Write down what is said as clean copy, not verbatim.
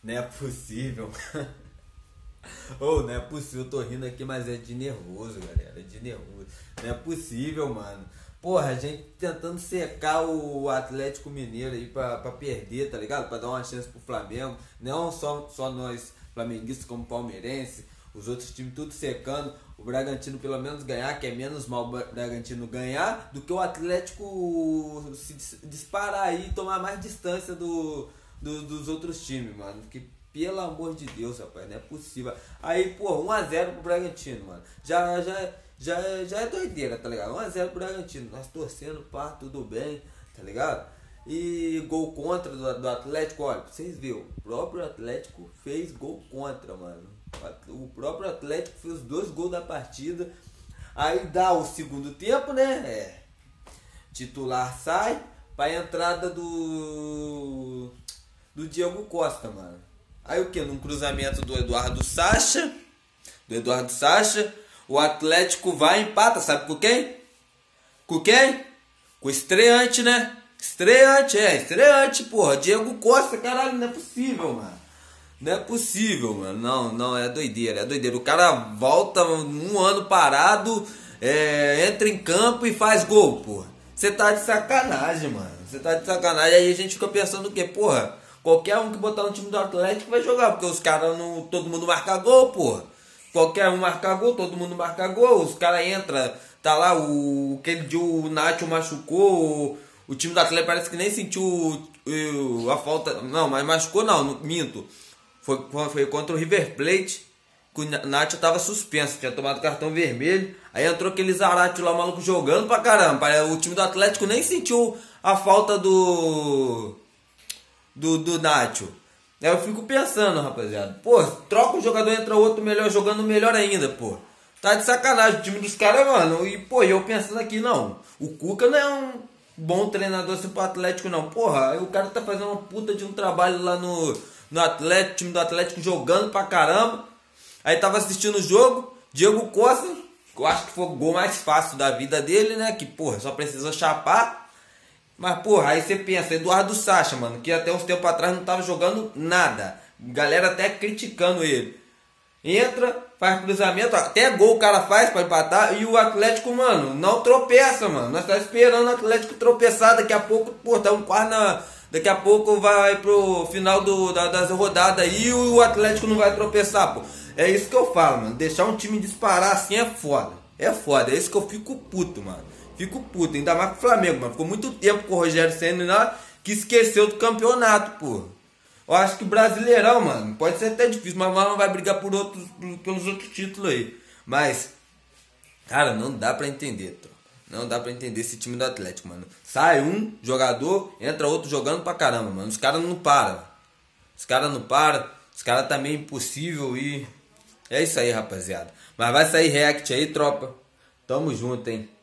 Não é possível. Ô, não é possível, eu tô rindo aqui, mas é de nervoso, galera. É de nervoso. Não é possível, mano. Porra, a gente tentando secar o Atlético Mineiro aí pra perder, tá ligado? Pra dar uma chance pro Flamengo. Não só nós, flamenguistas, como palmeirense. Os outros times tudo secando. O Bragantino pelo menos ganhar, que é menos mal o Bragantino ganhar do que o Atlético se disparar aí e tomar mais distância dos outros times, mano. Que pelo amor de Deus, rapaz, não é possível. Aí, pô, 1x0 pro Bragantino, mano. Já é doideira, tá ligado? 1x0 pro Bragantino. Nós torcendo, pá, tudo bem, tá ligado? E gol contra do Atlético, olha, pra vocês verem, o próprio Atlético fez gol contra, mano. O próprio Atlético fez os 2 gols da partida. Aí dá o segundo tempo, né? Titular sai pra entrada do Diego Costa, mano. Aí o que? Num cruzamento do Eduardo Sacha, o Atlético vai e empata, sabe com quem? Com quem? Com o estreante, né? Estreante, porra. Diego Costa, caralho, não é possível, mano. Não é possível, mano. Não, é doideira, O cara volta um ano parado, entra em campo e faz gol, porra. Você tá de sacanagem, mano. Aí a gente fica pensando o quê? Porra, qualquer um que botar no time do Atlético vai jogar, porque os caras não. Todo mundo marca gol, porra. Qualquer um marca gol, todo mundo marca gol. Os caras entram, tá lá, aquele dia o Nacho machucou. O time do Atlético parece que nem sentiu a falta. Não, mas machucou não, minto. Foi contra o River Plate, que o Nacho tava suspenso, tinha tomado cartão vermelho. Aí entrou aquele Zarate lá, o maluco jogando pra caramba. O time do Atlético nem sentiu a falta do Nacho. Aí eu fico pensando, rapaziada. Pô, troca um jogador, entra outro melhor, jogando melhor ainda, pô. Tá de sacanagem o time dos caras, mano. E, pô, eu pensando aqui, não. O Cuca não é um bom treinador assim pro Atlético, não. Porra, aí o cara tá fazendo uma puta de um trabalho lá no Atlético, time do Atlético jogando pra caramba. Aí tava assistindo o jogo, Diego Costa, eu acho que foi o gol mais fácil da vida dele, né? Que, porra, só precisou chapar. Mas, porra, aí você pensa, Eduardo Sacha, mano, que até uns tempos atrás não tava jogando nada. Galera até criticando ele. Entra, faz cruzamento, até gol o cara faz pra empatar. E o Atlético, mano, não tropeça, mano. Nós tá esperando o Atlético tropeçar. Daqui a pouco, pô, tá um quarto na... Daqui a pouco vai pro final das rodadas aí e o Atlético não vai tropeçar, pô. É isso que eu falo, mano. Deixar um time disparar assim é foda. É foda, é isso que eu fico puto, mano. Fico puto, ainda mais com o Flamengo, mano. Ficou muito tempo com o Rogério Ceni lá que esqueceu do campeonato, pô. Eu acho que o Brasileirão, mano, pode ser até difícil, mas não vai brigar pelos outros títulos aí. Mas, cara, não dá pra entender, tropa. Não dá pra entender esse time do Atlético, mano. Sai um jogador, entra outro jogando pra caramba, mano. Os caras não param. Os caras tá meio impossível e... É isso aí, rapaziada. Mas vai sair react aí, tropa. Tamo junto, hein.